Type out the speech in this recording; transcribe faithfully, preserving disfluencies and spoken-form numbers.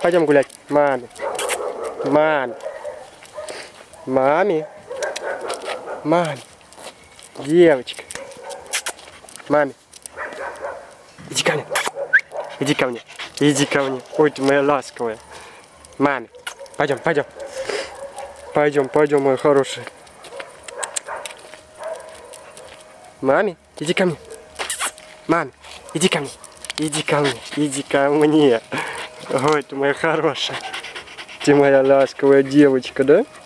Пойдем гулять. Маме. Маме. Маме. Маме. Девочка. Маме. Иди ко мне. Иди ко мне. Иди ко мне. Ой, ты моя ласковая. Маме. Пойдем, пойдем. Пойдем, пойдем, моя хорошая. Маме, иди ко мне. Маме, иди ко мне. Иди ко мне. Иди ко мне. Ой, ты моя хорошая. Ты моя ласковая девочка, да?